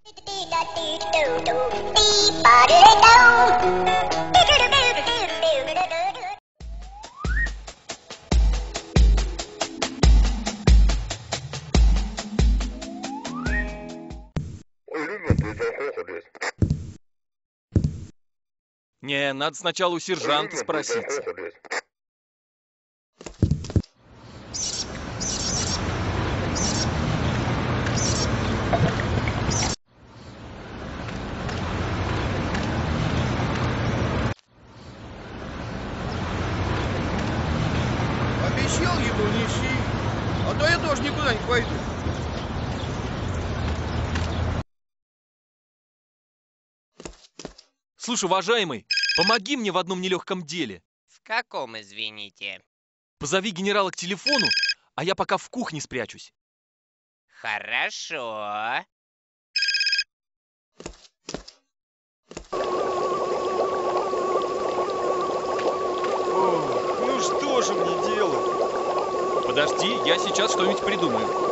Не, надо сначала у сержанта спроситься. Обещал еду неси, а то я тоже никуда не пойду. Слушай, уважаемый, помоги мне в одном нелегком деле. В каком, извините? Позови генерала к телефону, а я пока в кухне спрячусь. Хорошо. Ну что же мне делать? Подожди, я сейчас что-нибудь придумаю.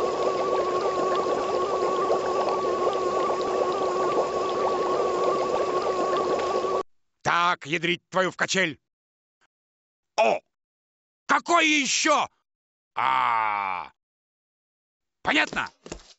Так, ядрить твою в качель. О! Какое еще? Понятно?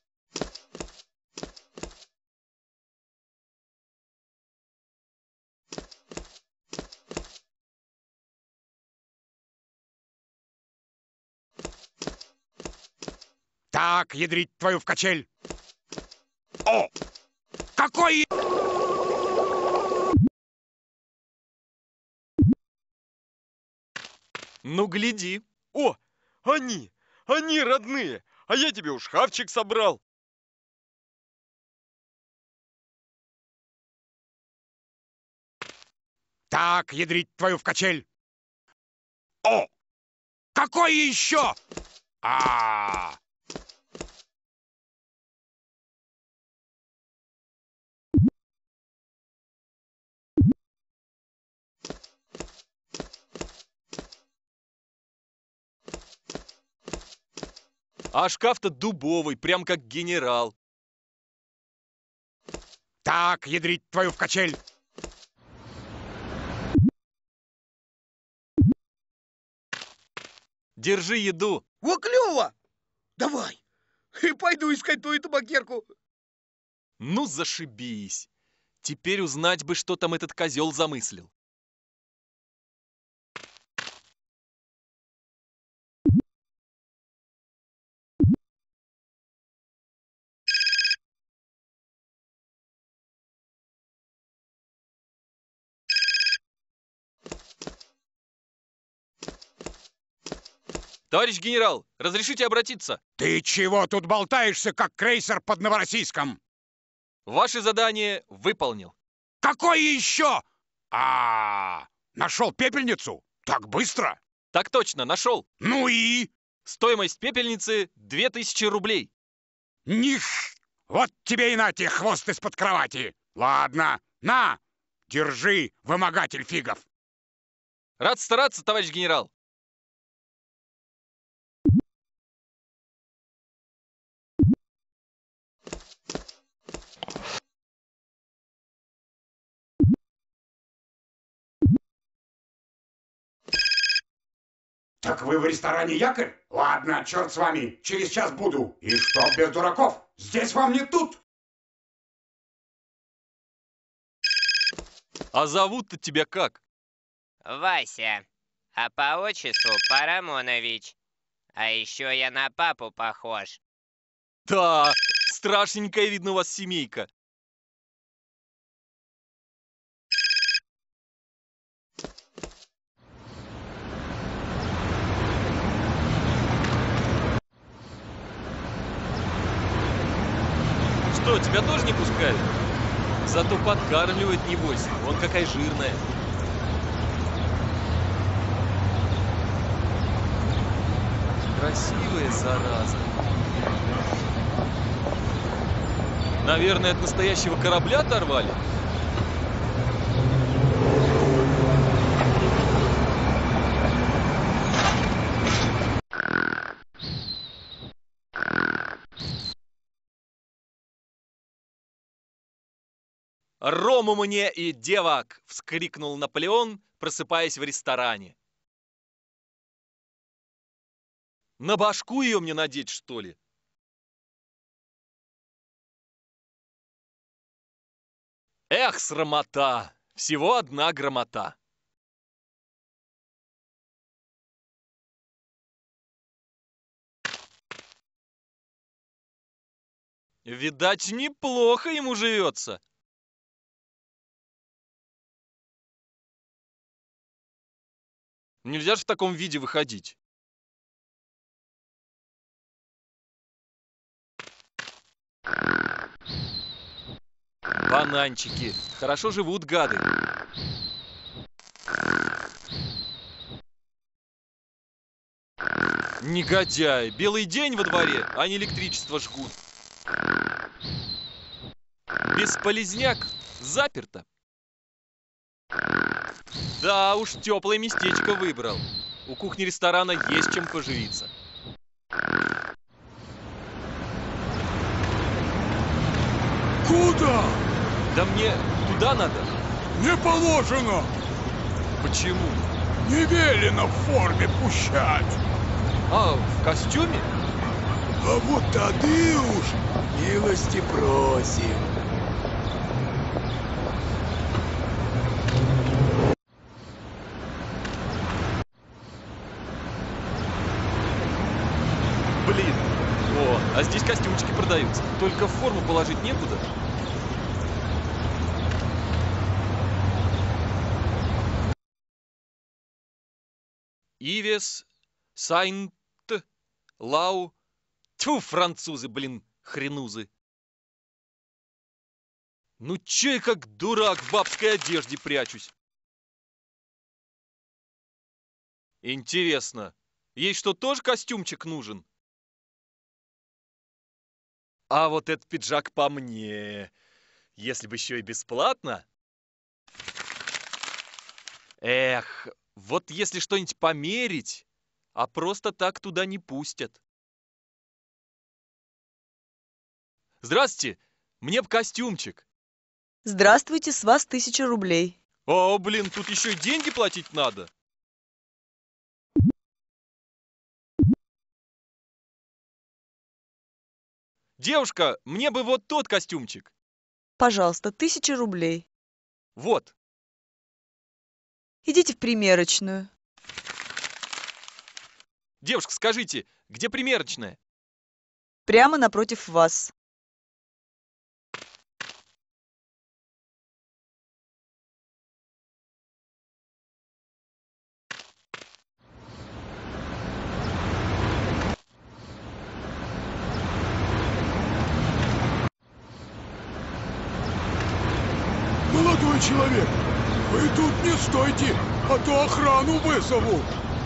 Так, ядрить твою в качель. О! Какой... Ну, гляди. О, они родные. А я тебе уж шкафчик собрал. Так, ядрить твою в качель. О! Какое еще? А шкаф-то дубовый, прям как генерал. Так, ядрить твою в качель. Держи еду. Во, клево! Давай! И пойду искать твою табакерку. Ну, зашибись. Теперь узнать бы, что там этот козел замыслил. Товарищ генерал, разрешите обратиться? Ты чего тут болтаешься, как крейсер под Новороссийском? Ваше задание выполнил. Какое еще? Нашел пепельницу? Так быстро? Так точно, нашел. Ну и? Стоимость пепельницы 2000 рублей. Них! Вот тебе и на тебе хвост из-под кровати. Ладно, на, держи, вымогатель фигов. Рад стараться, товарищ генерал. Так вы в ресторане «Якорь»? Ладно, черт с вами, через час буду. И что без дураков? Здесь вам не тут. А зовут-то тебя как? Вася. А по отчеству Парамонович. А еще я на папу похож. Да, страшненькая, видно, у вас семейка. Что, тебя тоже не пускают? Зато подкармливает, небось. Вон какая жирная. Красивая зараза. Наверное, от настоящего корабля оторвали? «Рому мне и девок!» — вскрикнул Наполеон, просыпаясь в ресторане. На башку ее мне надеть, что ли? Эх, срамота! Всего одна грамота. Видать, неплохо ему живется. Нельзя же в таком виде выходить. Бананчики. Хорошо живут гады. Негодяй. Белый день во дворе, а они электричество жгут. Бесполезняк. Заперто. Да уж, теплое местечко выбрал. У кухни ресторана есть чем поживиться. Куда? Да мне туда надо. Не положено! Почему? Не велено в форме пущать! А, в костюме? А вот тады уж милости просим. Блин. О, а здесь костюмчики продаются. Только в форму положить некуда. Ивес, Сайнт, Лау. Тьфу, французы, блин, хренузы. Ну че я как дурак в бабской одежде прячусь? Интересно, ей что, тоже костюмчик нужен? А вот этот пиджак по мне. Если бы еще и бесплатно. Эх, вот если что-нибудь померить, а просто так туда не пустят. Здравствуйте, мне б костюмчик. Здравствуйте, с вас 1000 рублей. О, блин, тут еще и деньги платить надо. Девушка, мне бы вот тот костюмчик. Пожалуйста, 1000 рублей. Вот. Идите в примерочную. Девушка, скажите, где примерочная? Прямо напротив вас. Молодой человек, вы тут не стойте, а то охрану вызову.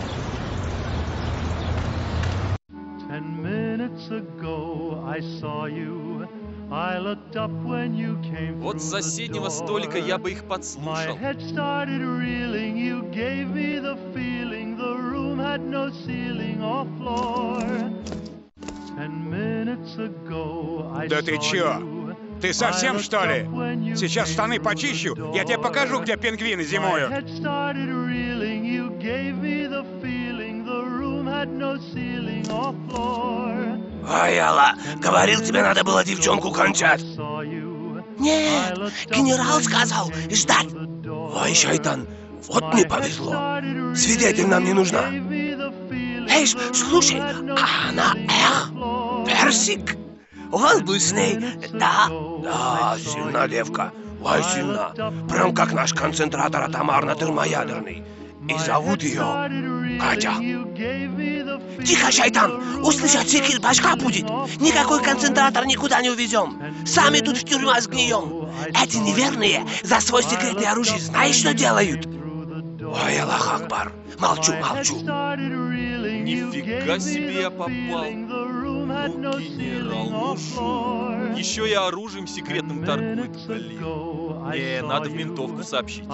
10 minutes ago I saw you. I looked up when you came Вот с through the соседнего door. столика я бы их My подслушал. head started reeling, you gave me the feeling the room had no ceiling or floor. 10 minutes ago I Да ты saw чё? you. Ты совсем, что ли? Сейчас штаны почищу, я тебе покажу, где пингвины зимуют. My head started reeling, you gave me the feeling the room had no ceiling or floor. Ой, Алла, говорил, тебе надо было девчонку кончать. Нет, генерал сказал ждать. Ой, шайтан, вот не повезло. Свидетель нам не нужна. Эй, слушай, а она, персик. Он был с ней, да? Да, сильна девка. Ой, сильна. Прям как наш концентратор атомарно термоядерный. И зовут ее Катя. Тихо, шайтан! Услышать секир, башка будет! Никакой концентратор никуда не увезем! Сами тут в тюрьма сгнием! Эти неверные за свой секретное оружие знаешь, что делают? Ой, Аллах Акбар! Молчу, молчу! Нифига себе я попал. Ну, генерал, ну шо? Еще и оружием секретным торгует, блин. Не, надо в ментовку сообщить.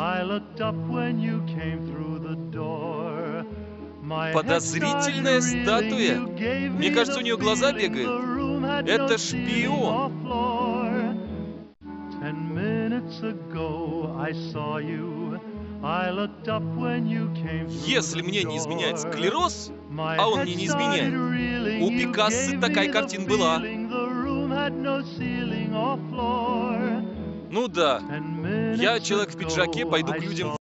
Подозрительная статуя. Мне кажется, у нее глаза бегают. Это шпион. Если мне не изменяет склероз, а он мне не изменяет, у Пикассо такая картина была. Ну да, я, человек в пиджаке, пойду к людям